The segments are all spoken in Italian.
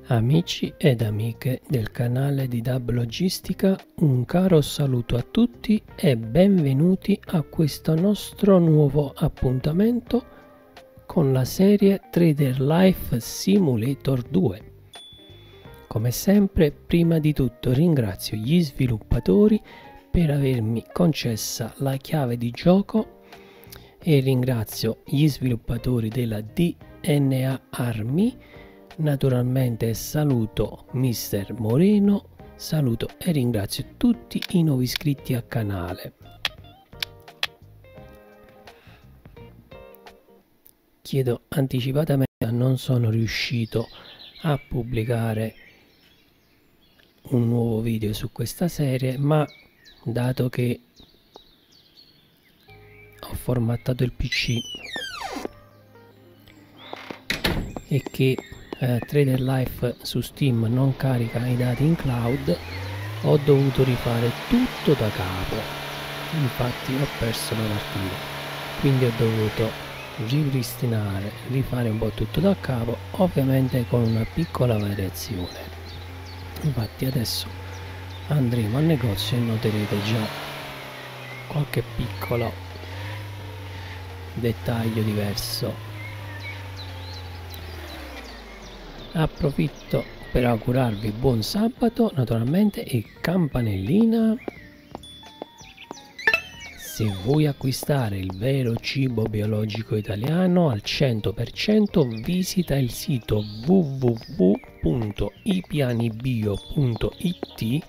Amici ed amiche del canale di DAB Logistica, un caro saluto a tutti e benvenuti a questo nostro nuovo appuntamento con la serie Trader Life Simulator 2. Come sempre, prima di tutto ringrazio gli sviluppatori per avermi concessa la chiave di gioco e ringrazio gli sviluppatori della DNA Army. Naturalmente saluto Mister Moreno, saluto e ringrazio tutti i nuovi iscritti al canale. Chiedo anticipatamente, non sono riuscito a pubblicare un nuovo video su questa serie, ma dato che ho formattato il PC e che Trader Life su Steam non carica i dati in cloud, ho dovuto rifare tutto da capo. Infatti ho perso la partita, quindi ho dovuto rifare un po' tutto da capo, ovviamente con una piccola variazione. Infatti adesso andremo al negozio e noterete già qualche piccolo dettaglio diverso. Approfitto per augurarvi buon sabato naturalmente e campanellina. Se vuoi acquistare il vero cibo biologico italiano al 100%, visita il sito www.ipianibio.it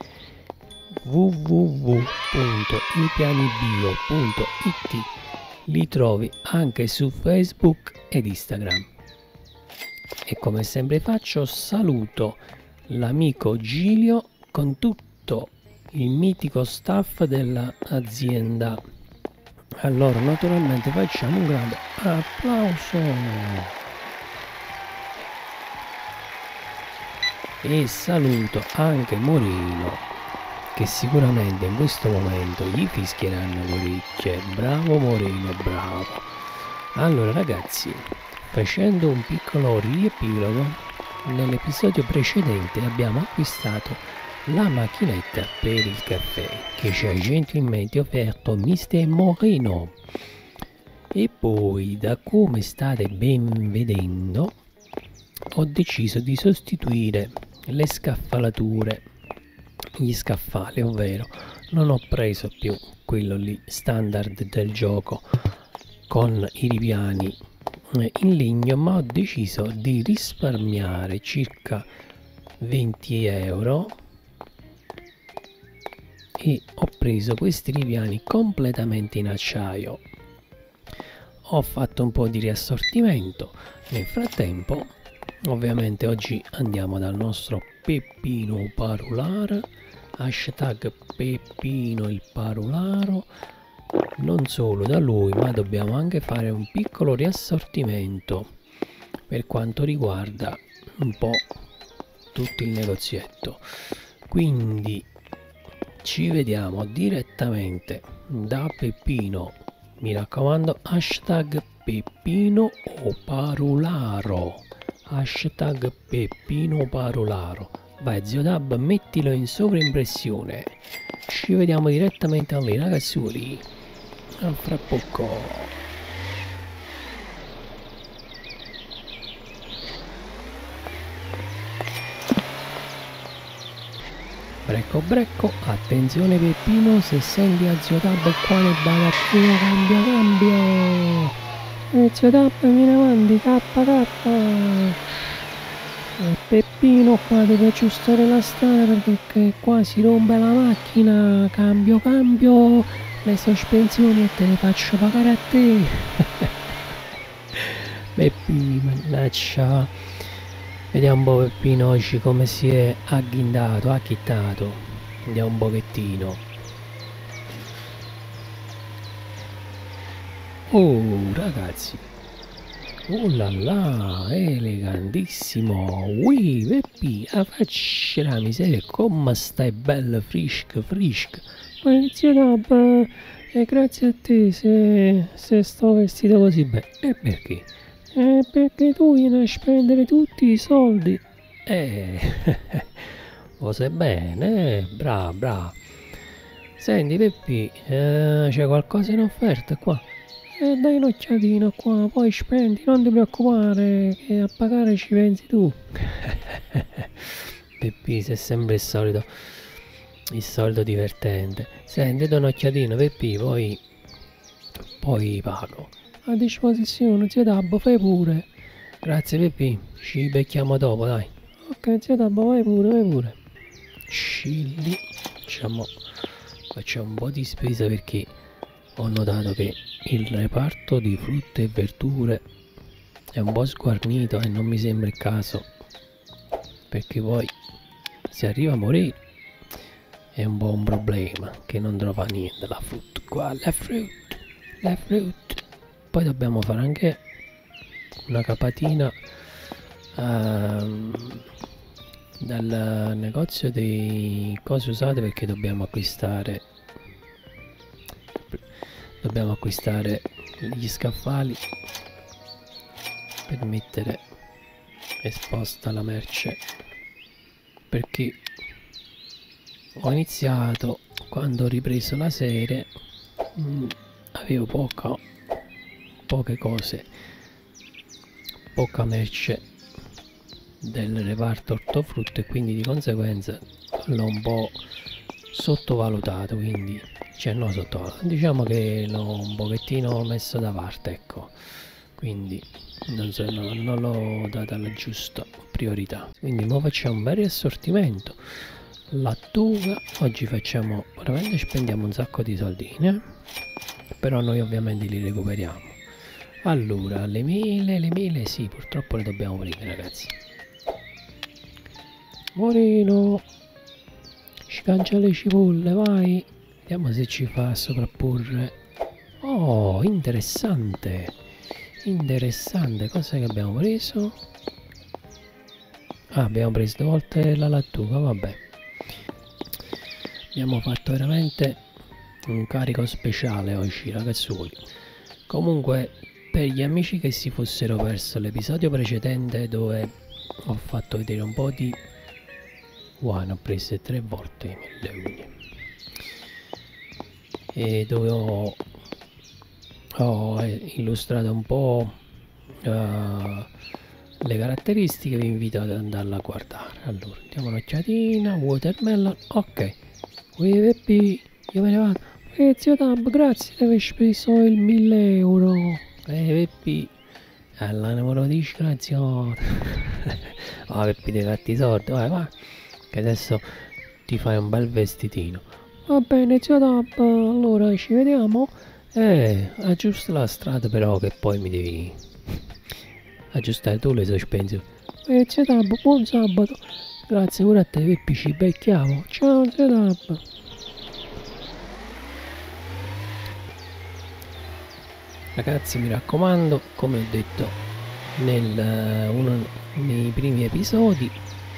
www.ipianibio.it. Li trovi anche su Facebook ed Instagram. E come sempre faccio, saluto l'amico Giglio con tutto il mitico staff dell'azienda. Allora naturalmente facciamo un grande applauso e saluto anche Moreno, che sicuramente in questo momento gli fischieranno le orecchie. Bravo Moreno, bravo. Allora ragazzi, facendo un piccolo riepilogo, nell'episodio precedente abbiamo acquistato la macchinetta per il caffè che ci ha gentilmente offerto Mister Moreno, e poi, da come state ben vedendo, ho deciso di sostituire le scaffalature, gli scaffali, ovvero non ho preso più quello lì standard del gioco con i ripiani in legno, ma ho deciso di risparmiare circa 20 euro e ho preso questi ripiani completamente in acciaio. Ho fatto un po' di riassortimento nel frattempo. Ovviamente oggi andiamo dal nostro Peppino Parolaro, hashtag Peppino il Parolaro. Non solo da lui, ma dobbiamo anche fare un piccolo riassortimento per quanto riguarda un po' tutto il negozietto. Quindi ci vediamo direttamente da Peppino. Mi raccomando, hashtag Peppino o Parolaro, hashtag Peppino Parolaro. Vai zio Dab, mettilo in sovraimpressione. Ci vediamo direttamente a lì ragazzuoli, a fra poco. Brecco brecco, attenzione Peppino, se senti a zio Dab qua nel bagattino cambio. Zio Dab viene avanti, k. Peppino qua deve aggiustare la strada perché qua si rompe la macchina, cambio le sospensioni e te le faccio pagare a te. Peppino, mannaggia. Vediamo un po' Peppino oggi come si è agghindato, acchittato. Vediamo un pochettino. Oh ragazzi, oh là là, elegantissimo. Ui Peppi, a faccia la miseria, come stai bella frisca. Ma zio Dab, grazie a te se sto vestito così bene. E perché? Perché tu vieni a spendere tutti i soldi Lo sai bene, bravo, bravo. Senti Peppi, c'è qualcosa in offerta qua? Dai un'occhiatina qua, poi spendi, non ti preoccupare, che a pagare ci pensi tu. Peppi, sei sempre il solito divertente. Senti, do un'occhiatina Peppi, poi pago. A disposizione, zio Dabbo, fai pure. Grazie Peppi, ci becchiamo dopo, dai. Ok, zio Dabbo, vai pure. Scilli, facciamo un po' di spesa perché ho notato che il reparto di frutta e verdure è un po' sguarnito e non mi sembra il caso, perché poi se arriva a morire è un po' un problema che non trova niente la frutta qua, la frutta. Poi dobbiamo fare anche una capatina dal negozio dei cose usate, perché dobbiamo acquistare gli scaffali per mettere esposta la merce, perché ho iniziato quando ho ripreso la serie, avevo poche cose, poca merce del reparto ortofrutta, e quindi di conseguenza l'ho un po' sottovalutato, quindi no, sottovalutato, diciamo che l'ho un pochettino messo da parte, ecco, quindi non l'ho data la giusta priorità. Quindi ora facciamo un bel riassortimento, lattuga, oggi veramente spendiamo un sacco di soldini, però noi ovviamente li recuperiamo. Allora, le mele sì, purtroppo le dobbiamo prendere, ragazzi. Morino, scancia le cipolle, vai. Vediamo se ci fa sovrapporre. Oh, interessante. Cosa che abbiamo preso? Abbiamo preso 2 volte la lattuga, vabbè. Abbiamo fatto veramente un carico speciale oggi, ragazzuoli. Comunque, per gli amici che si fossero perso l'episodio precedente, dove ho fatto vedere un po' di... ne ho prese 3 volte le unghie, e dove ho illustrato un po' le caratteristiche, vi invito ad andarla a guardare. Allora, diamo un'occhiatina. Watermelon, ok. Peppi, io me ne vado. Zio Tab, grazie di aver speso il 1000 euro. Peppi, alla numero disgraziato. Peppi, devi farti i soldi, vai, che adesso ti fai un bel vestitino. Va bene, zio Tab, allora ci vediamo. Aggiusta la strada, però, che poi mi devi aggiustare tu le sospensioni. Zio Tab, buon sabato. Grazie pure a te Peppi, ci becchiamo. Ciao zio Tab. Ragazzi, mi raccomando, come ho detto nei primi episodi,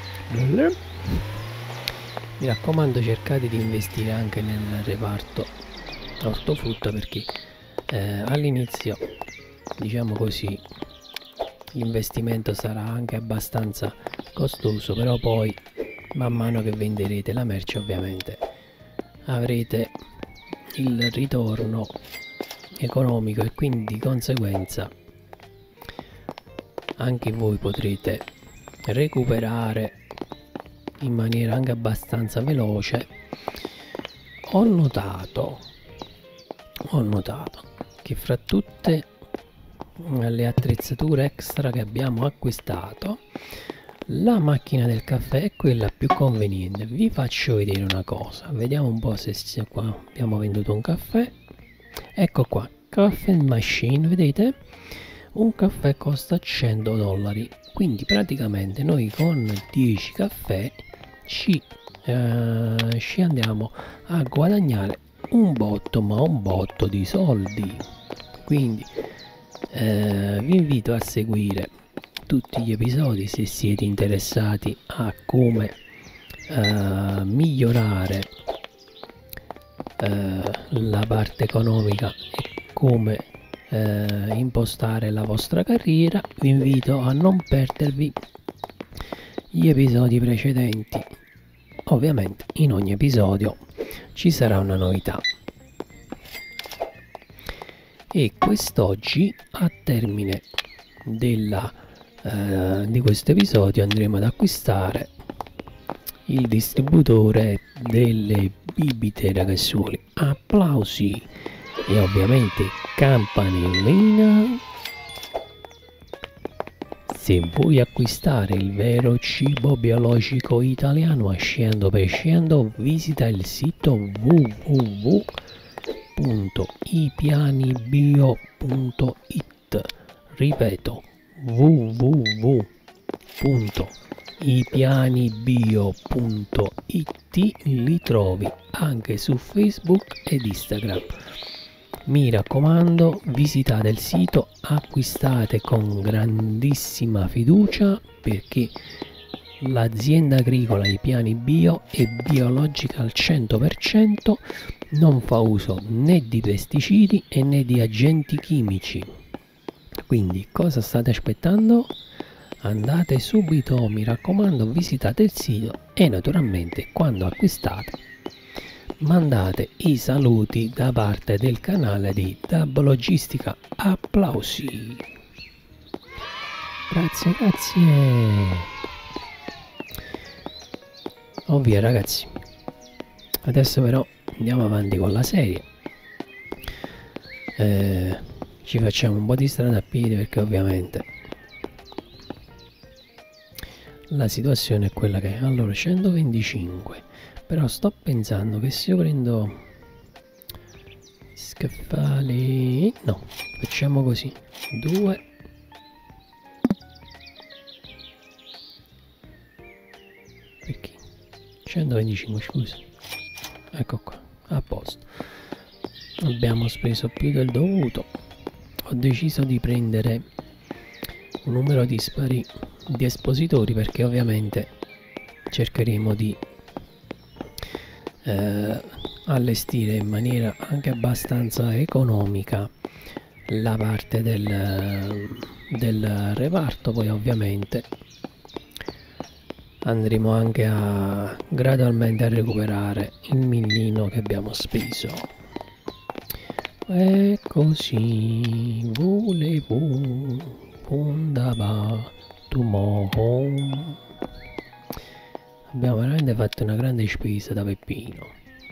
mi raccomando, cercate di investire anche nel reparto ortofrutta, perché all'inizio, diciamo così, l'investimento sarà anche abbastanza costoso, però poi man mano che venderete la merce ovviamente avrete il ritorno economico, e quindi di conseguenza anche voi potrete recuperare in maniera anche abbastanza veloce. Ho notato che fra tutte le attrezzature extra che abbiamo acquistato, la macchina del caffè è quella più conveniente. Vi faccio vedere una cosa, vediamo un po' se qua abbiamo venduto un caffè. Ecco qua, caffè machine, vedete? Un caffè costa $100, quindi praticamente noi con 10 caffè ci andiamo a guadagnare un botto di soldi. Quindi vi invito a seguire tutti gli episodi se siete interessati a come migliorare la parte economica e come impostare la vostra carriera. Vi invito a non perdervi gli episodi precedenti. Ovviamente in ogni episodio ci sarà una novità. E quest'oggi, a termine di questo episodio, andremo ad acquistare il distributore delle bibite ragazzuoli. Applausi e ovviamente campanellina. Se vuoi acquistare il vero cibo biologico italiano Ascendo per Scendo, visita il sito www.ipianibio.it. Ripeto, www.ipianibio.it. li trovi anche su Facebook ed Instagram. Mi raccomando, visitate il sito, acquistate con grandissima fiducia, perché l'azienda agricola I Piani Bio è biologica al 100%, non fa uso né di pesticidi né di agenti chimici. Quindi cosa state aspettando? Andate subito, mi raccomando, visitate il sito e naturalmente quando acquistate mandate i saluti da parte del canale di Dab Logistica. Applausi. Grazie. Ovvio ragazzi, adesso però andiamo avanti con la serie. Ci facciamo un po' di strada a piedi, perché ovviamente la situazione è quella che è. Allora, 125, però sto pensando che se io prendo scaffali, no, facciamo così, 2, perché 125, scusa, ecco qua, a posto. Abbiamo speso più del dovuto. Ho deciso di prendere un numero dispari di espositori, perché ovviamente cercheremo di allestire in maniera anche abbastanza economica la parte del reparto. Poi ovviamente andremo anche gradualmente a recuperare il millino che abbiamo speso. E così volevo andava tomorrow. Abbiamo veramente fatto una grande spesa da Peppino.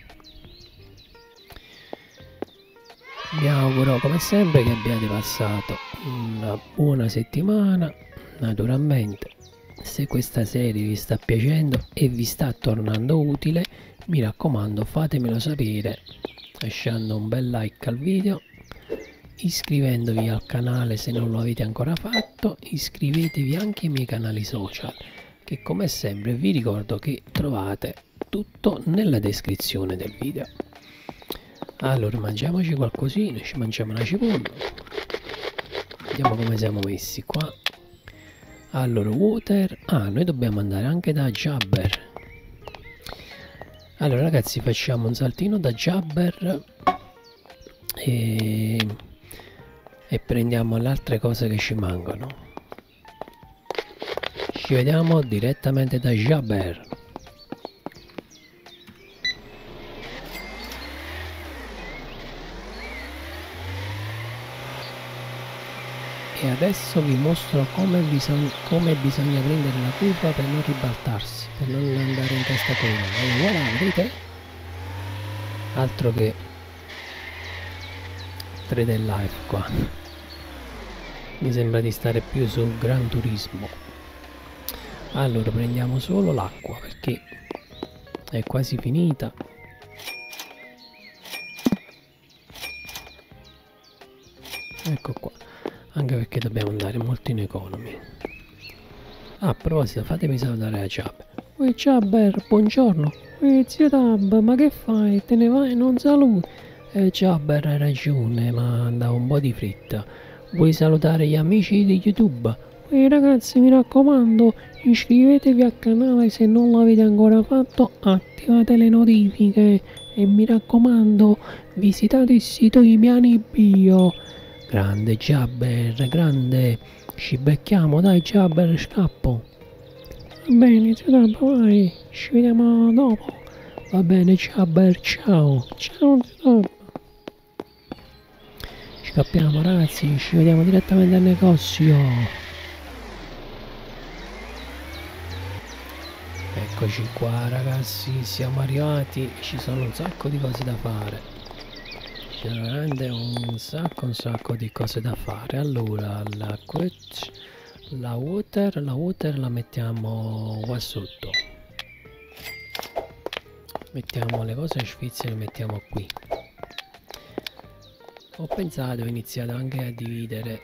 Vi auguro come sempre che abbiate passato una buona settimana. Naturalmente, se questa serie vi sta piacendo e vi sta tornando utile, mi raccomando, fatemelo sapere lasciando un bel like al video, iscrivendovi al canale se non lo avete ancora fatto, iscrivetevi anche ai miei canali social, che come sempre vi ricordo che trovate tutto nella descrizione del video. Allora, mangiamoci qualcosina, ci mangiamo una cipolla, vediamo come siamo messi qua. Allora, water, noi dobbiamo andare anche da Jabber. Allora ragazzi, facciamo un saltino da Jabber e prendiamo le altre cose che ci mancano. Ci vediamo direttamente da Jabber. E adesso vi mostro come bisogna prendere la curva per non ribaltarsi, per non andare in testa con e voilà, vedete? Altro che 3D Life qua. Mi sembra di stare più su Gran Turismo. Allora, prendiamo solo l'acqua perché è quasi finita. Ecco qua. Anche perché dobbiamo andare molto in economy. A proposito, fatemi salutare a Jabber. Ui Jabber, buongiorno. Ui zio Tab, ma che fai? Te ne vai e non saluti? Jabber, hai ragione, ma andavo un po' di fretta. Vuoi salutare gli amici di YouTube? Ui ragazzi, mi raccomando, iscrivetevi al canale se non l'avete ancora fatto, attivate le notifiche e mi raccomando, visitate il sito I Piani Bio. Grande Jabber, grande, ci becchiamo, dai Jabber, scappo. bene, zio Dabba, vai, ci vediamo dopo. Va bene, ciao, ciao. Ciao, zio Dabba. Scappiamo ragazzi, ci vediamo direttamente al negozio. Eccoci qua ragazzi, siamo arrivati, ci sono un sacco di cose da fare. C'è veramente un sacco di cose da fare. Allora, la water la mettiamo qua sotto. Mettiamo le cose svizzere, le mettiamo qui. Ho pensato, ho iniziato anche a dividere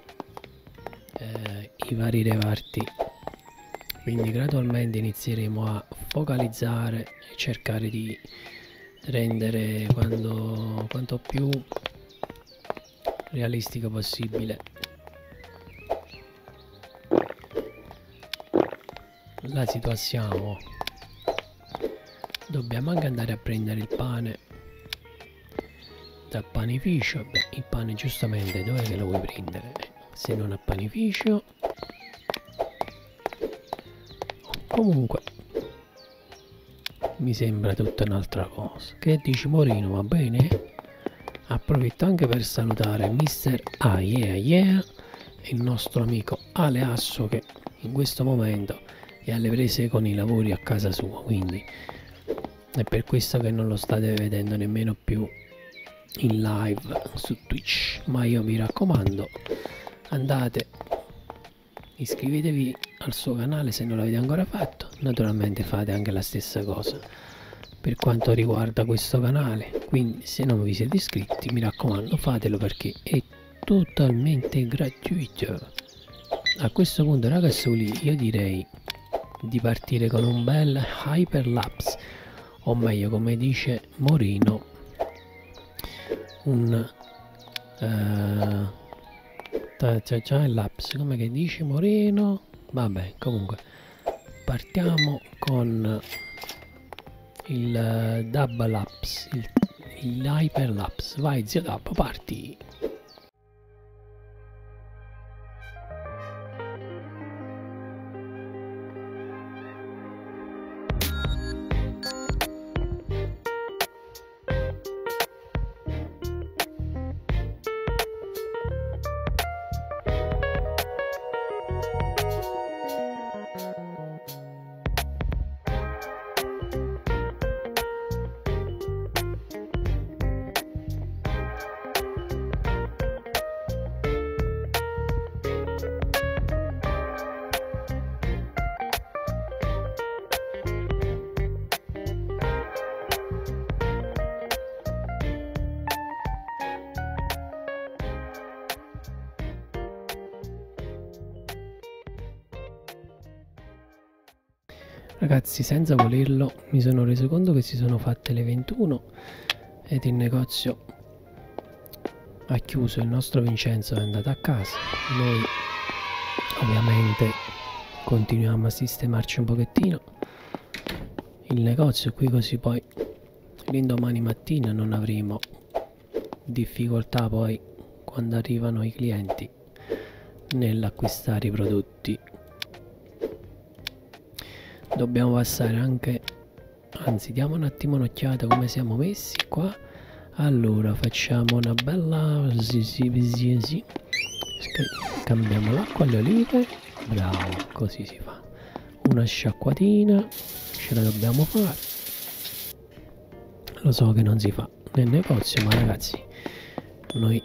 i vari reparti, quindi gradualmente inizieremo a focalizzare e cercare di rendere quanto più realistico possibile la situazione. Dobbiamo anche andare a prendere il pane dal panificio. Beh, il pane giustamente dove che lo vuoi prendere se non a panificio? Comunque mi sembra tutta un'altra cosa. Che dici Morino, va bene? Approfitto anche per salutare Mister Ah Yeah Yeah e il nostro amico Aleasso che in questo momento è alle prese con i lavori a casa sua, quindi è per questo che non lo state vedendo nemmeno più in live su Twitch. Ma io vi raccomando, andate, iscrivetevi al suo canale se non l'avete ancora fatto. Naturalmente fate anche la stessa cosa per quanto riguarda questo canale, quindi se non vi siete iscritti mi raccomando fatelo perché è totalmente gratuito. A questo punto ragazzoli io direi di partire con un bel hyperlapse, o meglio come dice Morino un lapse, come che dice Morino. Vabbè, comunque partiamo con il double lapse, il hyperlapse. Vai zio Dabba, parti. Ragazzi, senza volerlo mi sono reso conto che si sono fatte le 21 ed il negozio ha chiuso. Il nostro Vincenzo è andato a casa, noi ovviamente continuiamo a sistemarci un pochettino il negozio qui, così poi l'indomani mattina non avremo difficoltà poi quando arrivano i clienti nell'acquistare i prodotti. Dobbiamo passare anche, anzi diamo un attimo un'occhiata come siamo messi qua. Allora facciamo una bella cambiamo l'acqua alle olive, bravo, così si fa. Una sciacquatina ce la dobbiamo fare. Lo so che non si fa nel negozio, ma ragazzi, noi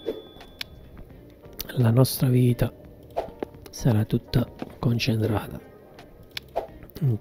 la nostra vita sarà tutta concentrata in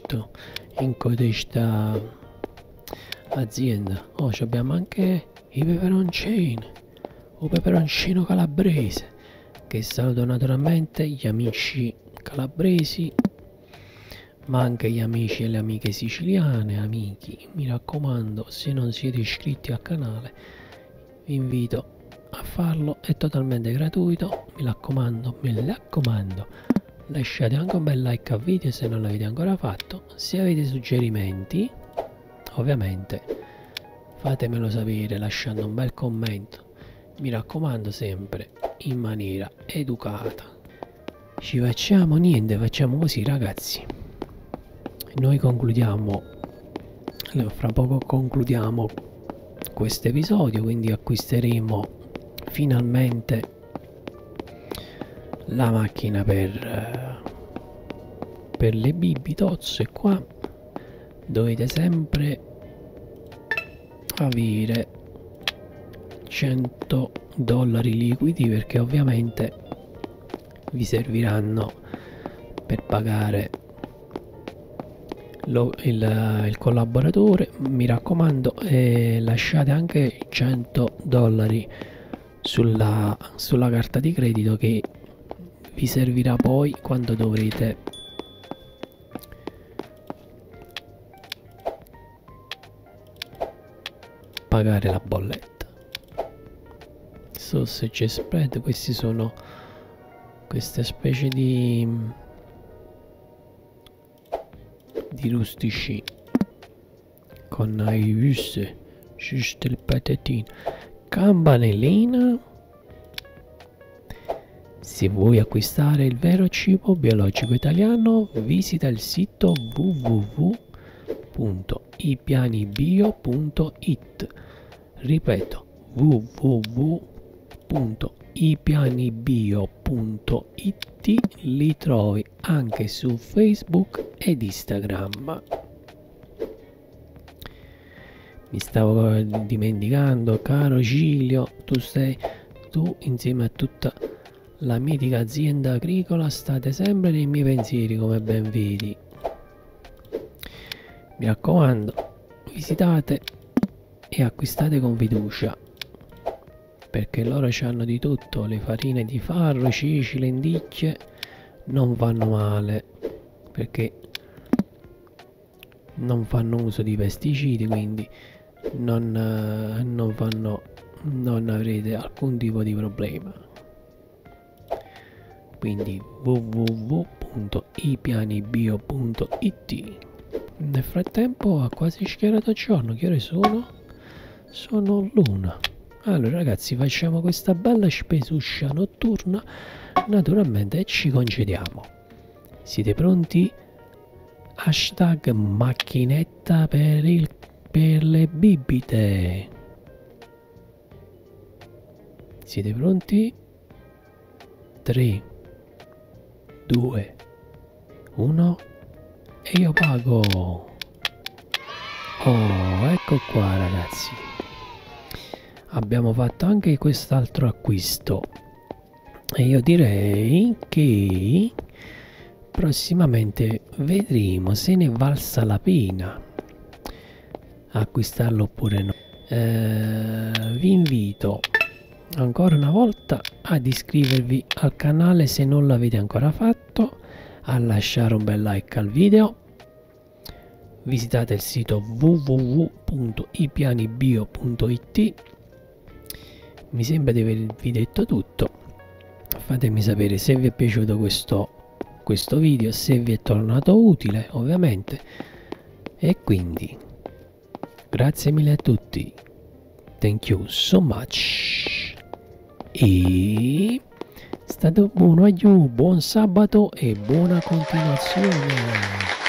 questa azienda. Oh, abbiamo anche i peperoncini, o peperoncino calabrese, che saluto naturalmente gli amici calabresi, ma anche gli amici e le amiche siciliane. Amici, mi raccomando, se non siete iscritti al canale vi invito a farlo, è totalmente gratuito, mi raccomando, lasciate anche un bel like al video se non l'avete ancora fatto. Se avete suggerimenti ovviamente fatemelo sapere lasciando un bel commento, mi raccomando sempre in maniera educata. Ci facciamo niente, facciamo così ragazzi, noi concludiamo, fra poco concludiamo questo episodio, quindi acquisteremo finalmente la macchina per le bibitozze. Qua dovete sempre avere $100 liquidi, perché ovviamente vi serviranno per pagare il collaboratore. Mi raccomando, lasciate anche $100 sulla carta di credito, che vi servirà poi quando dovrete pagare la bolletta. Sausage spread, questi sono queste specie di rustici con i wusse, giusto il patatino, campanellina. Se vuoi acquistare il vero cibo biologico italiano, visita il sito www.ipianibio.it. Ripeto, www.ipianibio.it. Li trovi anche su Facebook ed Instagram. Mi stavo dimenticando, caro Giglio, tu insieme a tutta la mitica azienda agricola state sempre nei miei pensieri, come ben vedi. Mi raccomando, visitate e acquistate con fiducia, perché loro hanno di tutto. Le farine di farro, ceci, lenticchie non vanno male, perché non fanno uso di pesticidi, quindi non avrete alcun tipo di problema. Quindi www.ipianibio.it. Nel frattempo ha quasi schiarato giorno. Che ore sono? Sono l'1. Allora ragazzi, facciamo questa bella spesuccia notturna naturalmente e ci concediamo. Siete pronti? Hashtag macchinetta per le bibite. Siete pronti? 3, 2, 1 e io pago. Oh, ecco qua ragazzi, abbiamo fatto anche quest'altro acquisto e io direi che prossimamente vedremo se ne valsa la pena acquistarlo oppure no. Vi invito ancora una volta ad iscrivervi al canale se non l'avete ancora fatto, a lasciare un bel like al video, visitate il sito www.ipianibio.it. mi sembra di avervi detto tutto. Fatemi sapere se vi è piaciuto questo video, se vi è tornato utile ovviamente, e quindi grazie mille a tutti, thank you so much. E state buono, buon sabato e buona continuazione.